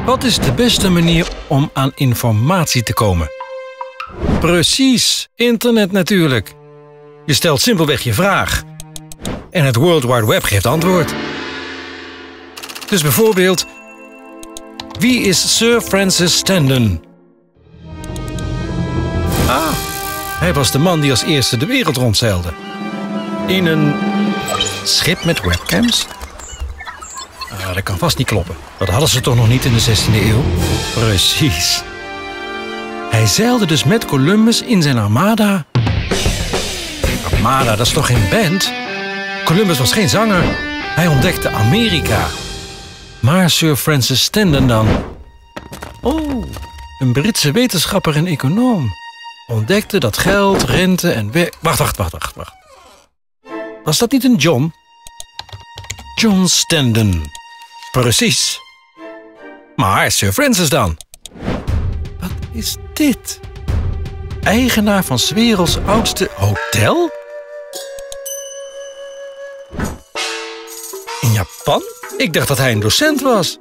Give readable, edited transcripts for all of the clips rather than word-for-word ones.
Wat is de beste manier om aan informatie te komen? Precies, internet natuurlijk. Je stelt simpelweg je vraag. En het World Wide Web geeft antwoord. Dus bijvoorbeeld, wie is Sir Francis Standen? Ah, hij was de man die als eerste de wereld rondzeilde. In een schip met webcams? Ah, dat kan vast niet kloppen. Dat hadden ze toch nog niet in de 16e eeuw? Precies. Hij zeilde dus met Columbus in zijn armada. Armada, dat is toch geen band? Columbus was geen zanger. Hij ontdekte Amerika. Maar Sir Francis Standen dan? Oh, een Britse wetenschapper en econoom. Ontdekte dat geld, rente en Wacht. Was dat niet een John? John Standen. Precies. Maar Sir Francis dan? Wat is dit? Eigenaar van 's werelds oudste hotel? In Japan? Ik dacht dat hij een docent was.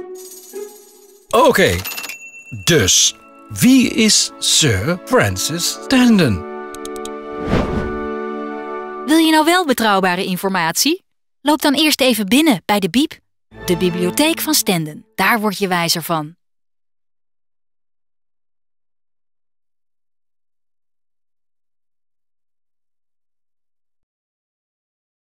Oké, dus wie is Sir Francis Standen? Wil je nou wel betrouwbare informatie? Loop dan eerst even binnen bij de Biep, de bibliotheek van Standen. Daar word je wijzer van.